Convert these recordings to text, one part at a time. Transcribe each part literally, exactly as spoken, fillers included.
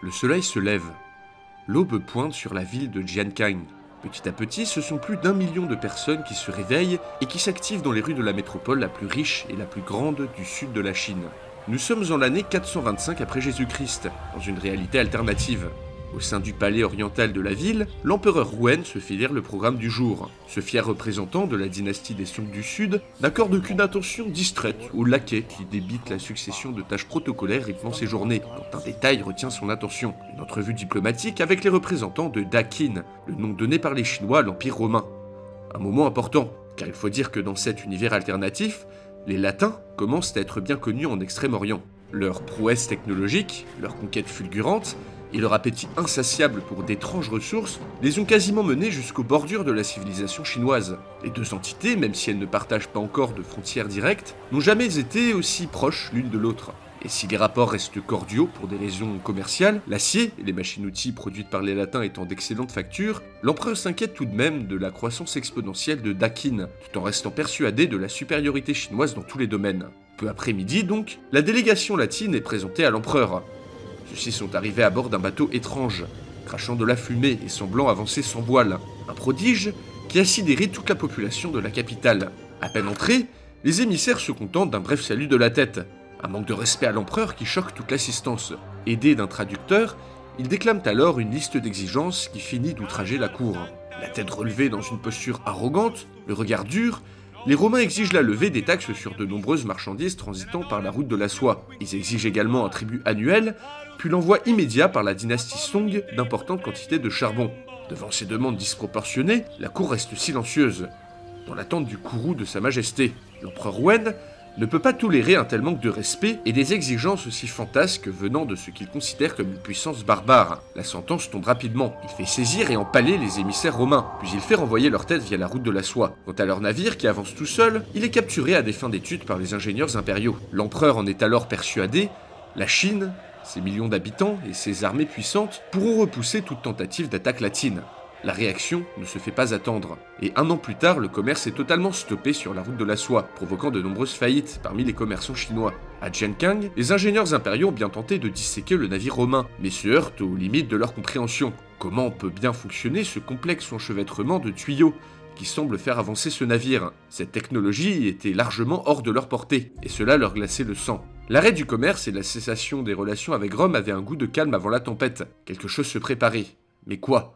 Le soleil se lève. L'aube pointe sur la ville de Jiankang. Petit à petit, ce sont plus d'un million de personnes qui se réveillent et qui s'activent dans les rues de la métropole la plus riche et la plus grande du sud de la Chine. Nous sommes en l'année quatre cent vingt-cinq après Jésus-Christ, dans une réalité alternative. Au sein du palais oriental de la ville, l'empereur Wen se fait lire le programme du jour. Ce fier représentant de la dynastie des Song du Sud n'accorde qu'une attention distraite au laquais qui débite la succession de tâches protocolaires rythmant ses journées, quand un détail retient son attention. Une entrevue diplomatique avec les représentants de Daqin, le nom donné par les Chinois à l'Empire romain. Un moment important, car il faut dire que dans cet univers alternatif, les Latins commencent à être bien connus en Extrême-Orient. Leur prouesse technologique, leur conquête fulgurante, et leur appétit insatiable pour d'étranges ressources les ont quasiment menés jusqu'aux bordures de la civilisation chinoise. Les deux entités, même si elles ne partagent pas encore de frontières directes, n'ont jamais été aussi proches l'une de l'autre. Et si les rapports restent cordiaux pour des raisons commerciales, l'acier et les machines-outils produites par les Latins étant d'excellente facture, l'empereur s'inquiète tout de même de la croissance exponentielle de Daqin, tout en restant persuadé de la supériorité chinoise dans tous les domaines. Peu après midi donc, la délégation latine est présentée à l'empereur. Ceux-ci sont arrivés à bord d'un bateau étrange, crachant de la fumée et semblant avancer sans voile. Un prodige qui a sidéré toute la population de la capitale. À peine entrés, les émissaires se contentent d'un bref salut de la tête. Un manque de respect à l'empereur qui choque toute l'assistance. Aidés d'un traducteur, ils déclament alors une liste d'exigences qui finit d'outrager la cour. La tête relevée dans une posture arrogante, le regard dur, les Romains exigent la levée des taxes sur de nombreuses marchandises transitant par la route de la soie. Ils exigent également un tribut annuel, puis l'envoi immédiat par la dynastie Song d'importantes quantités de charbon. Devant ces demandes disproportionnées, la cour reste silencieuse, dans l'attente du courroux de sa majesté. L'empereur Wen ne peut pas tolérer un tel manque de respect et des exigences aussi fantasques venant de ce qu'il considère comme une puissance barbare. La sentence tombe rapidement. Il fait saisir et empaler les émissaires romains, puis il fait renvoyer leur tête via la route de la soie. Quant à leur navire qui avance tout seul, il est capturé à des fins d'études par les ingénieurs impériaux. L'empereur en est alors persuadé, la Chine, ses millions d'habitants et ses armées puissantes pourront repousser toute tentative d'attaque latine. La réaction ne se fait pas attendre, et un an plus tard, le commerce est totalement stoppé sur la route de la soie, provoquant de nombreuses faillites parmi les commerçants chinois. À Jiankang, les ingénieurs impériaux ont bien tenté de disséquer le navire romain, mais se heurtent aux limites de leur compréhension. Comment peut bien fonctionner ce complexe enchevêtrement de tuyaux qui semble faire avancer ce navire? Cette technologie était largement hors de leur portée, et cela leur glaçait le sang. L'arrêt du commerce et la cessation des relations avec Rome avaient un goût de calme avant la tempête. Quelque chose se préparait. Mais quoi?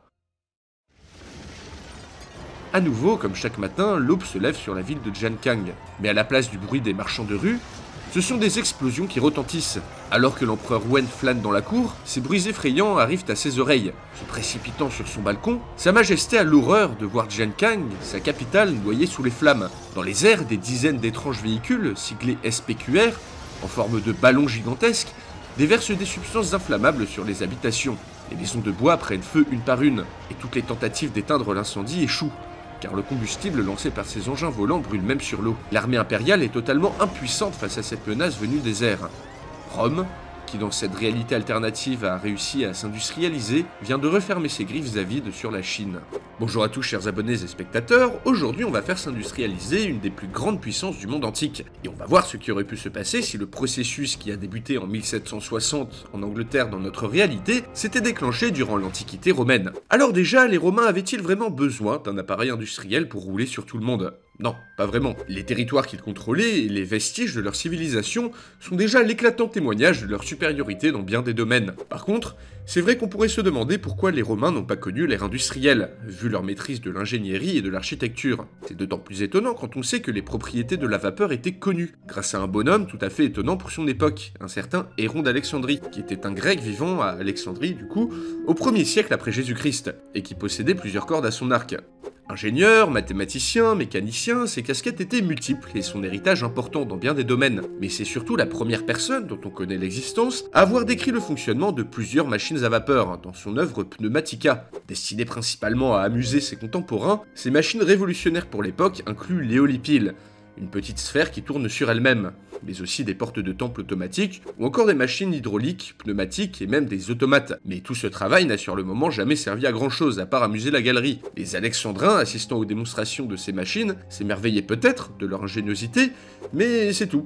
À nouveau, comme chaque matin, l'aube se lève sur la ville de Jiankang. Mais à la place du bruit des marchands de rue, ce sont des explosions qui retentissent. Alors que l'empereur Wen flâne dans la cour, ces bruits effrayants arrivent à ses oreilles. Se précipitant sur son balcon, Sa Majesté a l'horreur de voir Jiankang, sa capitale, noyée sous les flammes. Dans les airs, des dizaines d'étranges véhicules, siglés S P Q R, en forme de ballons gigantesques, déversent des substances inflammables sur les habitations. Les maisons de bois prennent feu une par une, et toutes les tentatives d'éteindre l'incendie échouent, car le combustible lancé par ces engins volants brûle même sur l'eau. L'armée impériale est totalement impuissante face à cette menace venue des airs. Rome, qui dans cette réalité alternative a réussi à s'industrialiser, vient de refermer ses griffes avides sur la Chine. Bonjour à tous chers abonnés et spectateurs, aujourd'hui on va faire s'industrialiser une des plus grandes puissances du monde antique. Et on va voir ce qui aurait pu se passer si le processus qui a débuté en mille sept cent soixante en Angleterre dans notre réalité s'était déclenché durant l'Antiquité romaine. Alors déjà, les Romains avaient-ils vraiment besoin d'un appareil industriel pour rouler sur tout le monde ? Non, pas vraiment. Les territoires qu'ils contrôlaient et les vestiges de leur civilisation sont déjà l'éclatant témoignage de leur supériorité dans bien des domaines. Par contre, c'est vrai qu'on pourrait se demander pourquoi les Romains n'ont pas connu l'ère industrielle, vu leur maîtrise de l'ingénierie et de l'architecture. C'est d'autant plus étonnant quand on sait que les propriétés de la vapeur étaient connues, grâce à un bonhomme tout à fait étonnant pour son époque, un certain Héron d'Alexandrie, qui était un grec vivant à Alexandrie du coup, au premier siècle après Jésus-Christ, et qui possédait plusieurs cordes à son arc. Ingénieur, mathématicien, mécanicien, ses casquettes étaient multiples et son héritage important dans bien des domaines. Mais c'est surtout la première personne dont on connaît l'existence à avoir décrit le fonctionnement de plusieurs machines à vapeur dans son œuvre Pneumatica. Destinée principalement à amuser ses contemporains, ces machines révolutionnaires pour l'époque incluent l'éolipile, une petite sphère qui tourne sur elle-même, mais aussi des portes de temple automatiques, ou encore des machines hydrauliques, pneumatiques et même des automates. Mais tout ce travail n'a sur le moment jamais servi à grand chose, à part amuser la galerie. Les Alexandrins, assistant aux démonstrations de ces machines, s'émerveillaient peut-être de leur ingéniosité, mais c'est tout.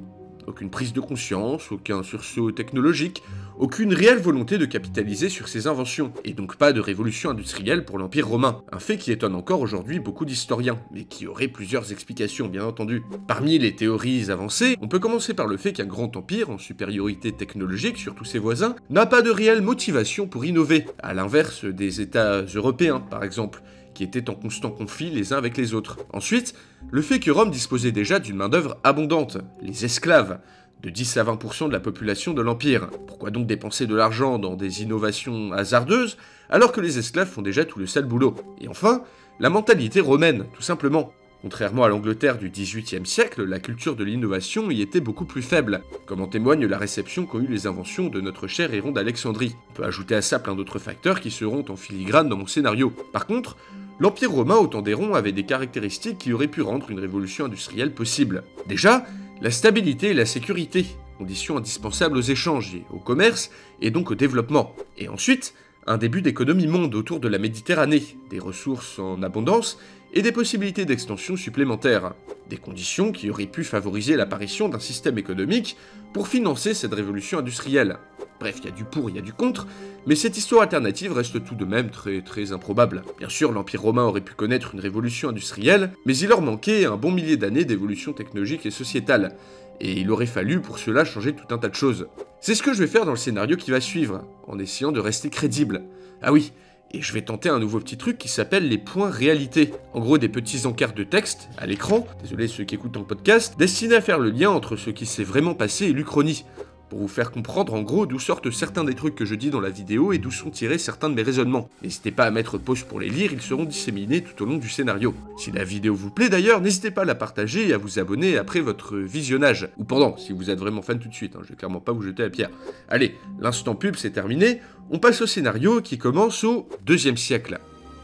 aucune prise de conscience, aucun sursaut technologique, aucune réelle volonté de capitaliser sur ses inventions, et donc pas de révolution industrielle pour l'Empire romain, un fait qui étonne encore aujourd'hui beaucoup d'historiens, mais qui aurait plusieurs explications bien entendu. Parmi les théories avancées, on peut commencer par le fait qu'un grand empire, en supériorité technologique sur tous ses voisins, n'a pas de réelle motivation pour innover, à l'inverse des États européens par exemple, qui étaient en constant conflit les uns avec les autres. Ensuite, le fait que Rome disposait déjà d'une main-d'œuvre abondante, les esclaves, de dix à vingt pour cent de la population de l'Empire. Pourquoi donc dépenser de l'argent dans des innovations hasardeuses, alors que les esclaves font déjà tout le sale boulot? Et enfin, la mentalité romaine, tout simplement. Contrairement à l'Angleterre du dix-huitième siècle, la culture de l'innovation y était beaucoup plus faible, comme en témoigne la réception qu'ont eu les inventions de notre cher héron d'Alexandrie. On peut ajouter à ça plein d'autres facteurs qui seront en filigrane dans mon scénario. Par contre, l'Empire romain au temps d'Héron avait des caractéristiques qui auraient pu rendre une révolution industrielle possible. Déjà, la stabilité et la sécurité, conditions indispensables aux échanges et au commerce, et donc au développement. Et ensuite, un début d'économie monde autour de la Méditerranée, des ressources en abondance et des possibilités d'extension supplémentaires. Des conditions qui auraient pu favoriser l'apparition d'un système économique pour financer cette révolution industrielle. Bref, il y a du pour, il y a du contre, mais cette histoire alternative reste tout de même très très improbable. Bien sûr, l'Empire romain aurait pu connaître une révolution industrielle, mais il leur manquait un bon millier d'années d'évolution technologique et sociétale, et il aurait fallu pour cela changer tout un tas de choses. C'est ce que je vais faire dans le scénario qui va suivre, en essayant de rester crédible. Ah oui, et je vais tenter un nouveau petit truc qui s'appelle les points réalité. En gros, des petits encarts de texte à l'écran, désolé ceux qui écoutent en podcast, destinés à faire le lien entre ce qui s'est vraiment passé et l'Uchronie, pour vous faire comprendre en gros d'où sortent certains des trucs que je dis dans la vidéo et d'où sont tirés certains de mes raisonnements. N'hésitez pas à mettre pause pour les lire, ils seront disséminés tout au long du scénario. Si la vidéo vous plaît d'ailleurs, n'hésitez pas à la partager et à vous abonner après votre visionnage. Ou pendant, si vous êtes vraiment fan tout de suite, hein, je vais clairement pas vous jeter la pierre. Allez, l'instant pub c'est terminé, on passe au scénario qui commence au deuxième siècle.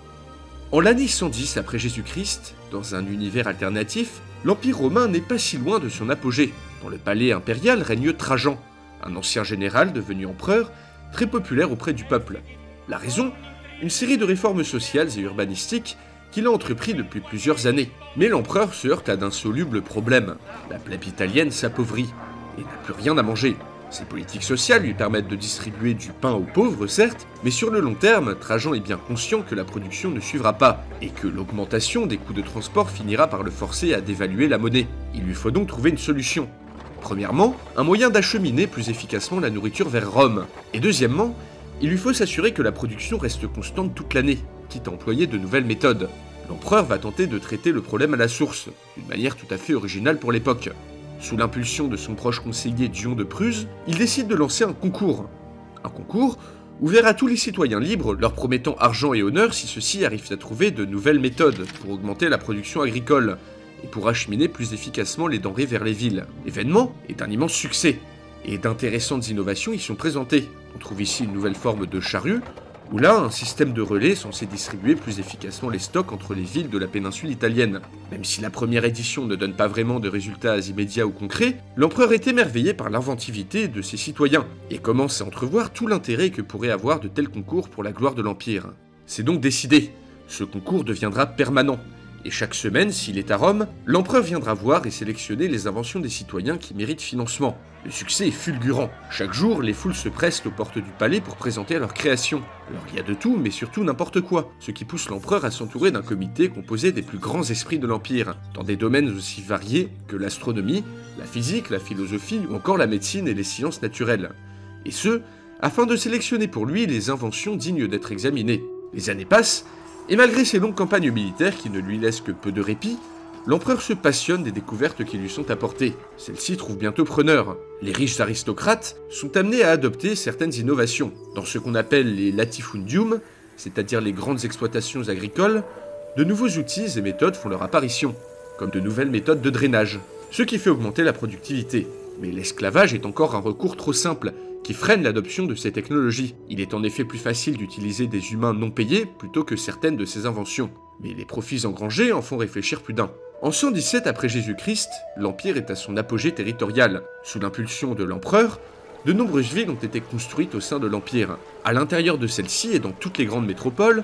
En l'année cent dix après Jésus-Christ, dans un univers alternatif, l'Empire romain n'est pas si loin de son apogée. Dans le palais impérial règne Trajan, un ancien général devenu empereur, très populaire auprès du peuple. La raison? Une série de réformes sociales et urbanistiques qu'il a entrepris depuis plusieurs années. Mais l'empereur se heurte à d'insolubles problèmes. La plèbe italienne s'appauvrit et n'a plus rien à manger. Ces politiques sociales lui permettent de distribuer du pain aux pauvres, certes, mais sur le long terme, Trajan est bien conscient que la production ne suivra pas, et que l'augmentation des coûts de transport finira par le forcer à dévaluer la monnaie. Il lui faut donc trouver une solution. Premièrement, un moyen d'acheminer plus efficacement la nourriture vers Rome. Et deuxièmement, il lui faut s'assurer que la production reste constante toute l'année, quitte à employer de nouvelles méthodes. L'empereur va tenter de traiter le problème à la source, d'une manière tout à fait originale pour l'époque. Sous l'impulsion de son proche conseiller Dion de Prusse, il décide de lancer un concours. Un concours ouvert à tous les citoyens libres, leur promettant argent et honneur si ceux-ci arrivent à trouver de nouvelles méthodes pour augmenter la production agricole, et pour acheminer plus efficacement les denrées vers les villes. L'événement est un immense succès, et d'intéressantes innovations y sont présentées. On trouve ici une nouvelle forme de chariot, ou là un système de relais censé distribuer plus efficacement les stocks entre les villes de la péninsule italienne. Même si la première édition ne donne pas vraiment de résultats immédiats ou concrets, l'empereur est émerveillé par l'inventivité de ses citoyens, et commence à entrevoir tout l'intérêt que pourrait avoir de tels concours pour la gloire de l'Empire. C'est donc décidé, ce concours deviendra permanent, et chaque semaine, s'il est à Rome, l'empereur viendra voir et sélectionner les inventions des citoyens qui méritent financement. Le succès est fulgurant. Chaque jour, les foules se pressent aux portes du palais pour présenter leurs créations. Alors il y a de tout, mais surtout n'importe quoi, ce qui pousse l'empereur à s'entourer d'un comité composé des plus grands esprits de l'Empire, dans des domaines aussi variés que l'astronomie, la physique, la philosophie ou encore la médecine et les sciences naturelles. Et ce, afin de sélectionner pour lui les inventions dignes d'être examinées. Les années passent, et malgré ces longues campagnes militaires qui ne lui laissent que peu de répit, l'empereur se passionne des découvertes qui lui sont apportées. Celles-ci trouvent bientôt preneur. Les riches aristocrates sont amenés à adopter certaines innovations. Dans ce qu'on appelle les latifundium, c'est-à-dire les grandes exploitations agricoles, de nouveaux outils et méthodes font leur apparition, comme de nouvelles méthodes de drainage, ce qui fait augmenter la productivité. Mais l'esclavage est encore un recours trop simple, qui freine l'adoption de ces technologies. Il est en effet plus facile d'utiliser des humains non payés plutôt que certaines de ces inventions. Mais les profits engrangés en font réfléchir plus d'un. En cent dix-sept après Jésus-Christ, l'Empire est à son apogée territorial. Sous l'impulsion de l'empereur, de nombreuses villes ont été construites au sein de l'Empire. À l'intérieur de celles-ci et dans toutes les grandes métropoles,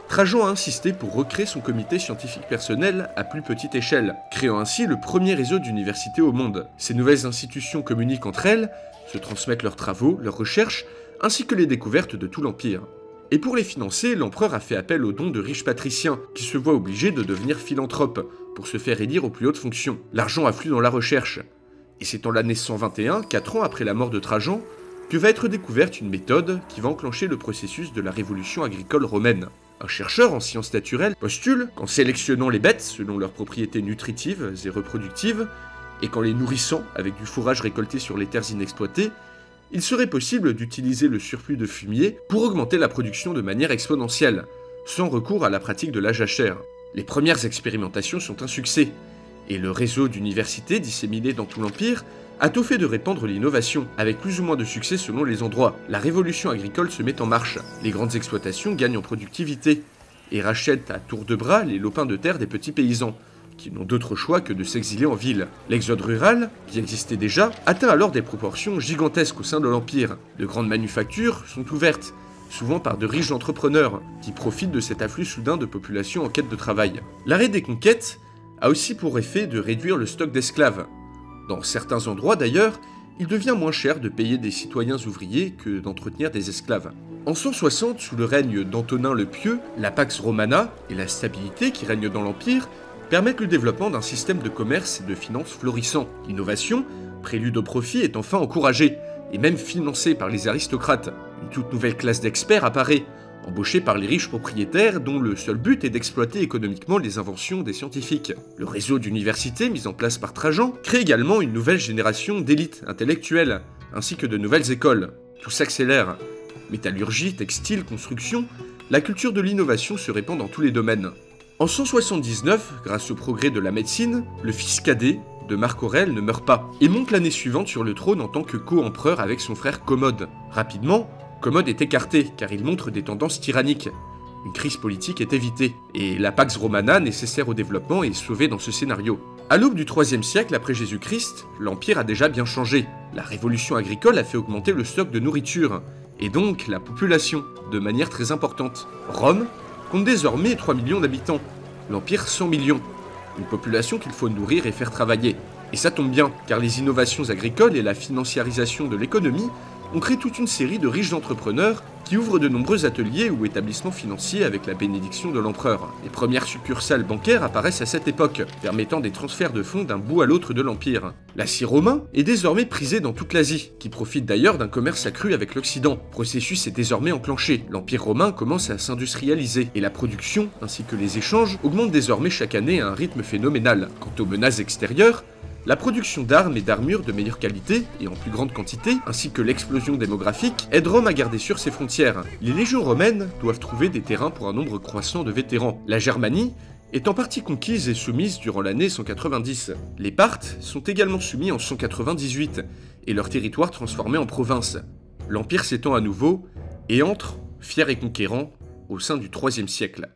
Trajan a insisté pour recréer son comité scientifique personnel à plus petite échelle, créant ainsi le premier réseau d'universités au monde. Ces nouvelles institutions communiquent entre elles, se transmettent leurs travaux, leurs recherches, ainsi que les découvertes de tout l'Empire. Et pour les financer, l'empereur a fait appel aux dons de riches patriciens, qui se voient obligés de devenir philanthropes, pour se faire élire aux plus hautes fonctions. L'argent afflue dans la recherche. Et c'est en l'année cent vingt et un, quatre ans après la mort de Trajan, que va être découverte une méthode qui va enclencher le processus de la révolution agricole romaine. Un chercheur en sciences naturelles postule qu'en sélectionnant les bêtes selon leurs propriétés nutritives et reproductives, et qu'en les nourrissant avec du fourrage récolté sur les terres inexploitées, il serait possible d'utiliser le surplus de fumier pour augmenter la production de manière exponentielle, sans recours à la pratique de la jachère. Les premières expérimentations sont un succès, et le réseau d'universités disséminées dans tout l'Empire a tout fait de répandre l'innovation, avec plus ou moins de succès selon les endroits. La révolution agricole se met en marche, les grandes exploitations gagnent en productivité, et rachètent à tour de bras les lopins de terre des petits paysans, qui n'ont d'autre choix que de s'exiler en ville. L'exode rural, qui existait déjà, atteint alors des proportions gigantesques au sein de l'Empire. De grandes manufactures sont ouvertes, souvent par de riches entrepreneurs, qui profitent de cet afflux soudain de population en quête de travail. L'arrêt des conquêtes a aussi pour effet de réduire le stock d'esclaves. Dans certains endroits d'ailleurs, il devient moins cher de payer des citoyens ouvriers que d'entretenir des esclaves. En cent soixante, sous le règne d'Antonin le Pieux, la Pax Romana et la stabilité qui règne dans l'Empire permettent le développement d'un système de commerce et de finances florissant. L'innovation, prélude au profit, est enfin encouragée, et même financée par les aristocrates. Une toute nouvelle classe d'experts apparaît, embauchés par les riches propriétaires dont le seul but est d'exploiter économiquement les inventions des scientifiques. Le réseau d'universités mis en place par Trajan crée également une nouvelle génération d'élites intellectuelles, ainsi que de nouvelles écoles. Tout s'accélère. Métallurgie, textile, construction, la culture de l'innovation se répand dans tous les domaines. En cent soixante-dix-neuf, grâce au progrès de la médecine, le fils cadet de Marc Aurèle ne meurt pas, et monte l'année suivante sur le trône en tant que co-empereur avec son frère Commode. Rapidement, Commode est écarté, car il montre des tendances tyranniques. Une crise politique est évitée, et la Pax Romana, nécessaire au développement, est sauvée dans ce scénario. À l'aube du troisième siècle après Jésus-Christ, l'Empire a déjà bien changé. La révolution agricole a fait augmenter le stock de nourriture, et donc la population, de manière très importante. Rome compte désormais trois millions d'habitants, l'Empire cent millions. Une population qu'il faut nourrir et faire travailler. Et ça tombe bien, car les innovations agricoles et la financiarisation de l'économie ont créé toute une série de riches entrepreneurs qui ouvrent de nombreux ateliers ou établissements financiers avec la bénédiction de l'empereur. Les premières succursales bancaires apparaissent à cette époque, permettant des transferts de fonds d'un bout à l'autre de l'Empire. L'acier romain est désormais prisé dans toute l'Asie, qui profite d'ailleurs d'un commerce accru avec l'Occident. Le processus est désormais enclenché, l'Empire romain commence à s'industrialiser, et la production, ainsi que les échanges, augmentent désormais chaque année à un rythme phénoménal. Quant aux menaces extérieures, la production d'armes et d'armures de meilleure qualité et en plus grande quantité, ainsi que l'explosion démographique, aident Rome à garder sur ses frontières. Les légions romaines doivent trouver des terrains pour un nombre croissant de vétérans. La Germanie est en partie conquise et soumise durant l'année cent quatre-vingt-dix. Les Parthes sont également soumis en cent quatre-vingt-dix-huit, et leur territoire transformé en province. L'Empire s'étend à nouveau, et entre, fier et conquérant, au sein du troisième siècle.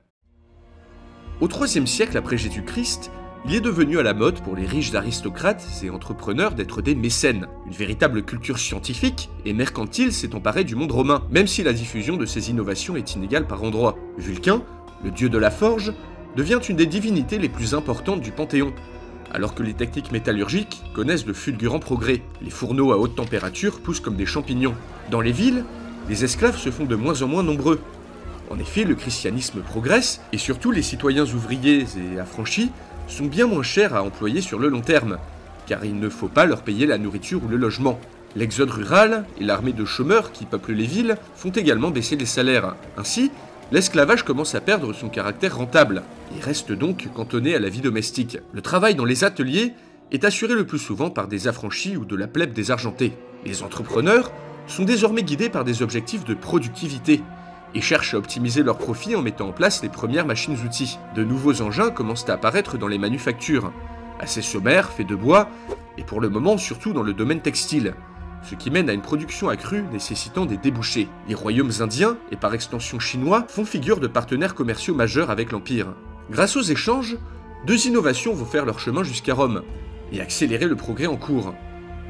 Au troisième siècle après Jésus-Christ, il est devenu à la mode pour les riches aristocrates et entrepreneurs d'être des mécènes. Une véritable culture scientifique et mercantile s'est emparée du monde romain, même si la diffusion de ces innovations est inégale par endroits. Vulcain, le dieu de la forge, devient une des divinités les plus importantes du Panthéon, alors que les techniques métallurgiques connaissent de fulgurants progrès. Les fourneaux à haute température poussent comme des champignons. Dans les villes, les esclaves se font de moins en moins nombreux. En effet, le christianisme progresse, et surtout les citoyens ouvriers et affranchis sont bien moins chers à employer sur le long terme, car il ne faut pas leur payer la nourriture ou le logement. L'exode rural et l'armée de chômeurs qui peuplent les villes font également baisser les salaires. Ainsi, l'esclavage commence à perdre son caractère rentable, et reste donc cantonné à la vie domestique. Le travail dans les ateliers est assuré le plus souvent par des affranchis ou de la plèbe désargentée. Les entrepreneurs sont désormais guidés par des objectifs de productivité, et cherchent à optimiser leurs profits en mettant en place les premières machines-outils. De nouveaux engins commencent à apparaître dans les manufactures, assez sommaires, faits de bois, et pour le moment surtout dans le domaine textile, ce qui mène à une production accrue nécessitant des débouchés. Les royaumes indiens, et par extension chinois, font figure de partenaires commerciaux majeurs avec l'Empire. Grâce aux échanges, deux innovations vont faire leur chemin jusqu'à Rome, et accélérer le progrès en cours.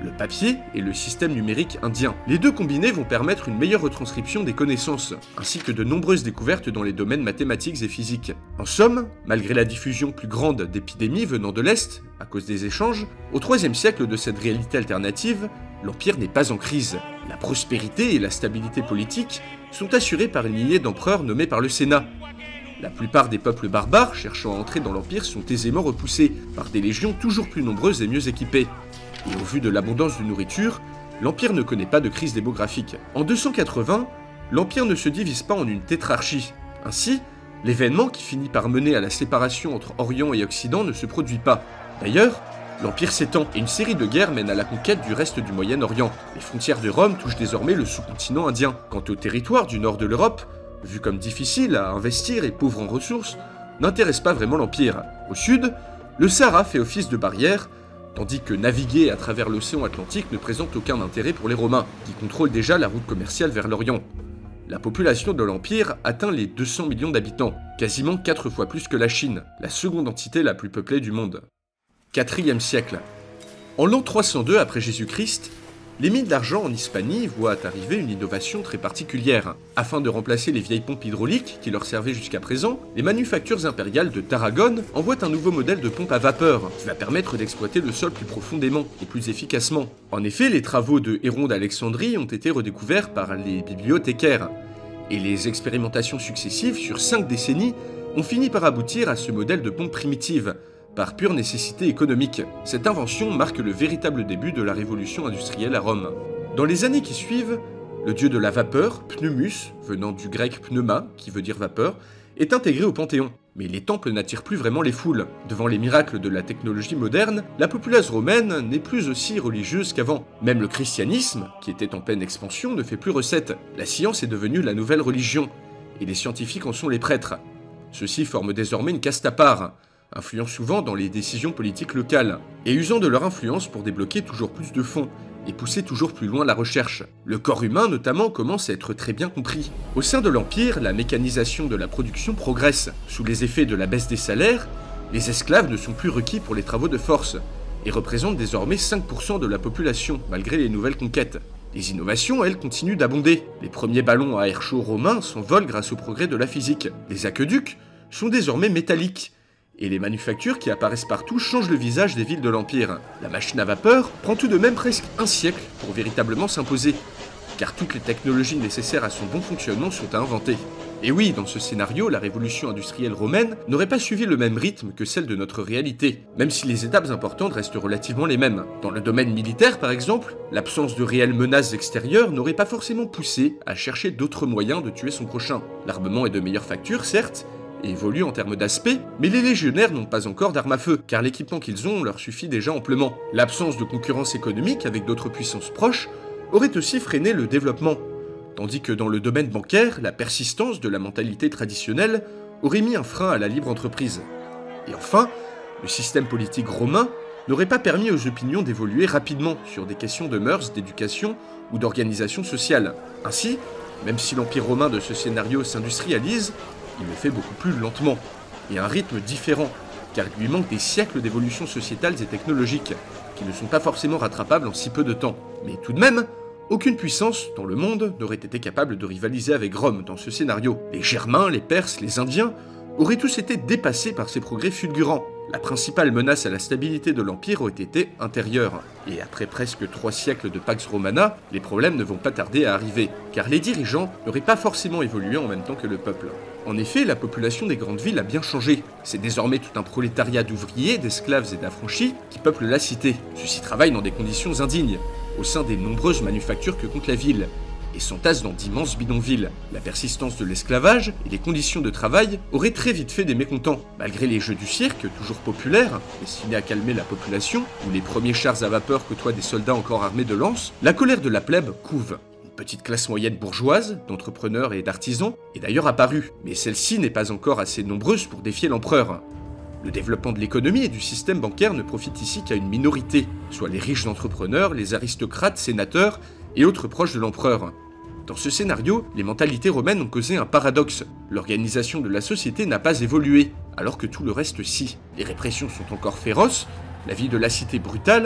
le papier et le système numérique indien. Les deux combinés vont permettre une meilleure retranscription des connaissances, ainsi que de nombreuses découvertes dans les domaines mathématiques et physiques. En somme, malgré la diffusion plus grande d'épidémies venant de l'Est, à cause des échanges, au troisième siècle de cette réalité alternative, l'Empire n'est pas en crise. La prospérité et la stabilité politique sont assurées par une lignée d'empereurs nommés par le Sénat. La plupart des peuples barbares cherchant à entrer dans l'Empire sont aisément repoussés par des légions toujours plus nombreuses et mieux équipées. Et au vu de l'abondance de nourriture, l'Empire ne connaît pas de crise démographique. En deux cent quatre-vingts, l'Empire ne se divise pas en une tétrarchie. Ainsi, l'événement qui finit par mener à la séparation entre Orient et Occident ne se produit pas. D'ailleurs, l'Empire s'étend et une série de guerres mène à la conquête du reste du Moyen-Orient. Les frontières de Rome touchent désormais le sous-continent indien. Quant au territoire du nord de l'Europe, vu comme difficile à investir et pauvre en ressources, n'intéresse pas vraiment l'Empire. Au sud, le Sahara fait office de barrière, tandis que naviguer à travers l'océan Atlantique ne présente aucun intérêt pour les Romains, qui contrôlent déjà la route commerciale vers l'Orient. La population de l'Empire atteint les deux cents millions d'habitants, quasiment quatre fois plus que la Chine, la seconde entité la plus peuplée du monde. quatrième siècle. En l'an trois cent deux après Jésus-Christ, les mines d'argent en Hispanie voient arriver une innovation très particulière. Afin de remplacer les vieilles pompes hydrauliques qui leur servaient jusqu'à présent, les manufactures impériales de Tarragone envoient un nouveau modèle de pompe à vapeur qui va permettre d'exploiter le sol plus profondément et plus efficacement. En effet, les travaux de Héron d'Alexandrie ont été redécouverts par les bibliothécaires, et les expérimentations successives sur cinq décennies ont fini par aboutir à ce modèle de pompe primitive, par pure nécessité économique. Cette invention marque le véritable début de la révolution industrielle à Rome. Dans les années qui suivent, le dieu de la vapeur, Pneumus, venant du grec pneuma, qui veut dire vapeur, est intégré au Panthéon. Mais les temples n'attirent plus vraiment les foules. Devant les miracles de la technologie moderne, la populace romaine n'est plus aussi religieuse qu'avant. Même le christianisme, qui était en pleine expansion, ne fait plus recette. La science est devenue la nouvelle religion, et les scientifiques en sont les prêtres. Ceux-ci forment désormais une caste à part, influant souvent dans les décisions politiques locales, et usant de leur influence pour débloquer toujours plus de fonds, et pousser toujours plus loin la recherche. Le corps humain notamment commence à être très bien compris. Au sein de l'Empire, la mécanisation de la production progresse. Sous les effets de la baisse des salaires, les esclaves ne sont plus requis pour les travaux de force, et représentent désormais cinq pour cent de la population, malgré les nouvelles conquêtes. Les innovations, elles, continuent d'abonder. Les premiers ballons à air chaud romains s'envolent grâce au progrès de la physique. Les aqueducs sont désormais métalliques, et les manufactures qui apparaissent partout changent le visage des villes de l'Empire. La machine à vapeur prend tout de même presque un siècle pour véritablement s'imposer, car toutes les technologies nécessaires à son bon fonctionnement sont à inventer. Et oui, dans ce scénario, la révolution industrielle romaine n'aurait pas suivi le même rythme que celle de notre réalité, même si les étapes importantes restent relativement les mêmes. Dans le domaine militaire, par exemple, l'absence de réelles menaces extérieures n'aurait pas forcément poussé à chercher d'autres moyens de tuer son prochain. L'armement est de meilleure facture, certes, et évolue en termes d'aspect, mais les légionnaires n'ont pas encore d'armes à feu, car l'équipement qu'ils ont leur suffit déjà amplement. L'absence de concurrence économique avec d'autres puissances proches aurait aussi freiné le développement, tandis que dans le domaine bancaire, la persistance de la mentalité traditionnelle aurait mis un frein à la libre entreprise. Et enfin, le système politique romain n'aurait pas permis aux opinions d'évoluer rapidement sur des questions de mœurs, d'éducation ou d'organisation sociale. Ainsi, même si l'Empire romain de ce scénario s'industrialise, il le fait beaucoup plus lentement, et à un rythme différent, car il lui manque des siècles d'évolution sociétales et technologiques, qui ne sont pas forcément rattrapables en si peu de temps. Mais tout de même, aucune puissance dans le monde n'aurait été capable de rivaliser avec Rome dans ce scénario. Les Germains, les Perses, les Indiens auraient tous été dépassés par ces progrès fulgurants. La principale menace à la stabilité de l'Empire aurait été intérieure. Et après presque trois siècles de Pax Romana, les problèmes ne vont pas tarder à arriver, car les dirigeants n'auraient pas forcément évolué en même temps que le peuple. En effet, la population des grandes villes a bien changé. C'est désormais tout un prolétariat d'ouvriers, d'esclaves et d'affranchis qui peuplent la cité. Ceux-ci travaillent dans des conditions indignes, au sein des nombreuses manufactures que compte la ville, et s'entassent dans d'immenses bidonvilles. La persistance de l'esclavage et les conditions de travail auraient très vite fait des mécontents. Malgré les jeux du cirque, toujours populaires, destinés à calmer la population, où les premiers chars à vapeur côtoient des soldats encore armés de lances, la colère de la plèbe couve. Une petite classe moyenne bourgeoise, d'entrepreneurs et d'artisans, est d'ailleurs apparue, mais celle-ci n'est pas encore assez nombreuse pour défier l'empereur. Le développement de l'économie et du système bancaire ne profite ici qu'à une minorité, soit les riches entrepreneurs, les aristocrates, sénateurs et autres proches de l'empereur. Dans ce scénario, les mentalités romaines ont causé un paradoxe. L'organisation de la société n'a pas évolué, alors que tout le reste si. Les répressions sont encore féroces, la vie de la cité brutale,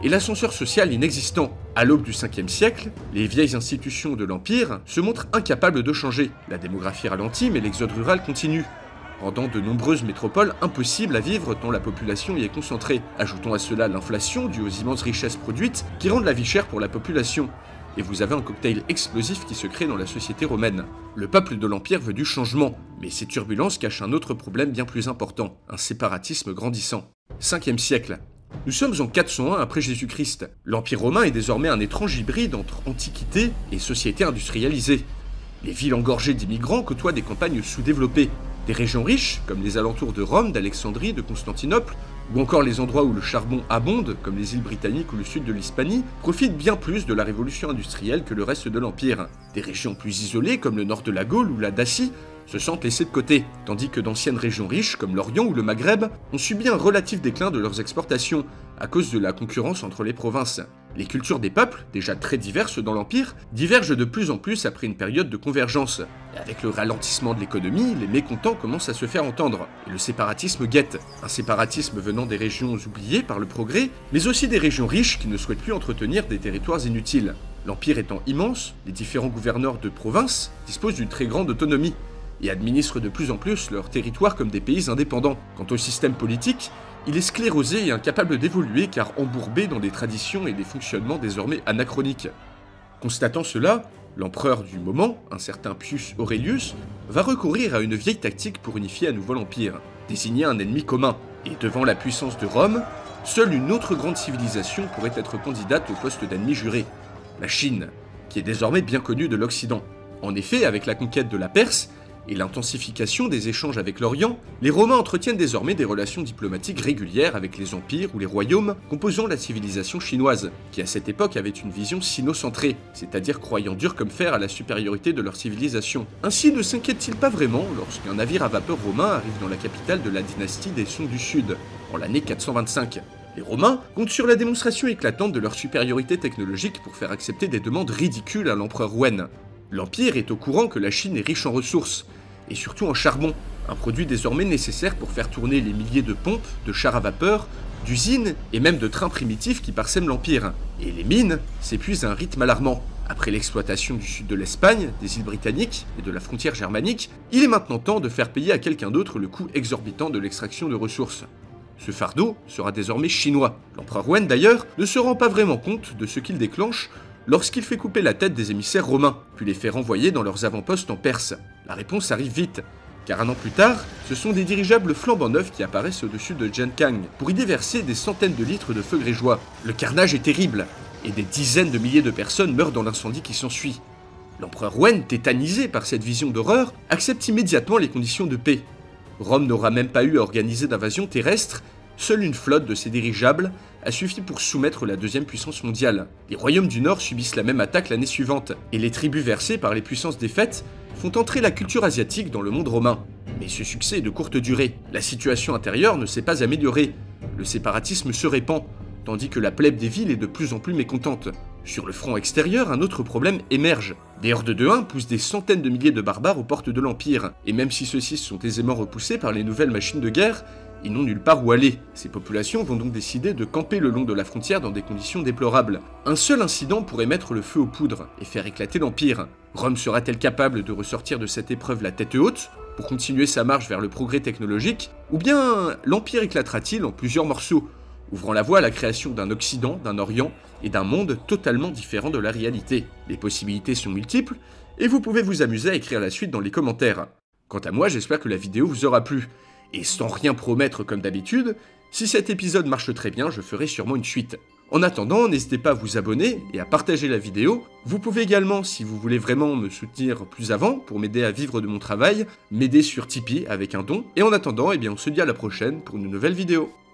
et l'ascenseur social inexistant. À l'aube du cinquième siècle, les vieilles institutions de l'Empire se montrent incapables de changer. La démographie ralentit, mais l'exode rural continue, rendant de nombreuses métropoles impossibles à vivre tant la population y est concentrée. Ajoutons à cela l'inflation due aux immenses richesses produites qui rendent la vie chère pour la population. Et vous avez un cocktail explosif qui se crée dans la société romaine. Le peuple de l'Empire veut du changement, mais ces turbulences cachent un autre problème bien plus important, un séparatisme grandissant. cinquième siècle. Nous sommes en quatre cent un après Jésus-Christ. L'Empire romain est désormais un étrange hybride entre antiquité et société industrialisée. Les villes engorgées d'immigrants côtoient des campagnes sous-développées. Des régions riches, comme les alentours de Rome, d'Alexandrie, de Constantinople, ou encore les endroits où le charbon abonde, comme les îles britanniques ou le sud de l'Hispanie, profitent bien plus de la révolution industrielle que le reste de l'Empire. Des régions plus isolées, comme le nord de la Gaule ou la Dacie, se sentent laissées de côté, tandis que d'anciennes régions riches, comme l'Orient ou le Maghreb, ont subi un relatif déclin de leurs exportations, à cause de la concurrence entre les provinces. Les cultures des peuples, déjà très diverses dans l'Empire, divergent de plus en plus après une période de convergence. Et avec le ralentissement de l'économie, les mécontents commencent à se faire entendre, et le séparatisme guette. Un séparatisme venant des régions oubliées par le progrès, mais aussi des régions riches qui ne souhaitent plus entretenir des territoires inutiles. L'Empire étant immense, les différents gouverneurs de provinces disposent d'une très grande autonomie, et administrent de plus en plus leur territoire comme des pays indépendants. Quant au système politique, il est sclérosé et incapable d'évoluer car embourbé dans des traditions et des fonctionnements désormais anachroniques. Constatant cela, l'empereur du moment, un certain Pius Aurelius, va recourir à une vieille tactique pour unifier à nouveau l'Empire, désigner un ennemi commun. Et devant la puissance de Rome, seule une autre grande civilisation pourrait être candidate au poste d'ennemi juré, la Chine, qui est désormais bien connue de l'Occident. En effet, avec la conquête de la Perse, et l'intensification des échanges avec l'Orient, les Romains entretiennent désormais des relations diplomatiques régulières avec les empires ou les royaumes composant la civilisation chinoise, qui à cette époque avait une vision sino-centrée, c'est-à-dire croyant dur comme fer à la supériorité de leur civilisation. Ainsi ne s'inquiètent-ils pas vraiment lorsqu'un navire à vapeur romain arrive dans la capitale de la dynastie des Song du Sud, en l'année quatre cent vingt-cinq. Les Romains comptent sur la démonstration éclatante de leur supériorité technologique pour faire accepter des demandes ridicules à l'empereur Wen. L'Empire est au courant que la Chine est riche en ressources, et surtout en charbon, un produit désormais nécessaire pour faire tourner les milliers de pompes, de chars à vapeur, d'usines et même de trains primitifs qui parsèment l'Empire. Et les mines s'épuisent à un rythme alarmant. Après l'exploitation du sud de l'Espagne, des îles britanniques et de la frontière germanique, il est maintenant temps de faire payer à quelqu'un d'autre le coût exorbitant de l'extraction de ressources. Ce fardeau sera désormais chinois. L'empereur Wen d'ailleurs ne se rend pas vraiment compte de ce qu'il déclenche lorsqu'il fait couper la tête des émissaires romains, puis les fait renvoyer dans leurs avant-postes en Perse. La réponse arrive vite, car un an plus tard, ce sont des dirigeables flambant neufs qui apparaissent au-dessus de Jiankang pour y déverser des centaines de litres de feu grégeois. Le carnage est terrible, et des dizaines de milliers de personnes meurent dans l'incendie qui s'ensuit. L'empereur Wen, tétanisé par cette vision d'horreur, accepte immédiatement les conditions de paix. Rome n'aura même pas eu à organiser d'invasion terrestre, seule une flotte de ces dirigeables a suffi pour soumettre la deuxième puissance mondiale. Les royaumes du Nord subissent la même attaque l'année suivante, et les tribus versées par les puissances défaites font entrer la culture asiatique dans le monde romain. Mais ce succès est de courte durée. La situation intérieure ne s'est pas améliorée. Le séparatisme se répand, tandis que la plèbe des villes est de plus en plus mécontente. Sur le front extérieur, un autre problème émerge. Des hordes de Huns poussent des centaines de milliers de barbares aux portes de l'Empire, et même si ceux-ci sont aisément repoussés par les nouvelles machines de guerre, ils n'ont nulle part où aller. Ces populations vont donc décider de camper le long de la frontière dans des conditions déplorables. Un seul incident pourrait mettre le feu aux poudres et faire éclater l'Empire. Rome sera-t-elle capable de ressortir de cette épreuve la tête haute pour continuer sa marche vers le progrès technologique, ou bien l'Empire éclatera-t-il en plusieurs morceaux, ouvrant la voie à la création d'un Occident, d'un Orient et d'un monde totalement différent de la réalité. Les possibilités sont multiples, et vous pouvez vous amuser à écrire la suite dans les commentaires. Quant à moi, j'espère que la vidéo vous aura plu. Et sans rien promettre comme d'habitude, si cet épisode marche très bien, je ferai sûrement une suite. En attendant, n'hésitez pas à vous abonner et à partager la vidéo. Vous pouvez également, si vous voulez vraiment me soutenir plus avant, pour m'aider à vivre de mon travail, m'aider sur Tipeee avec un don. Et en attendant, eh bien, on se dit à la prochaine pour une nouvelle vidéo.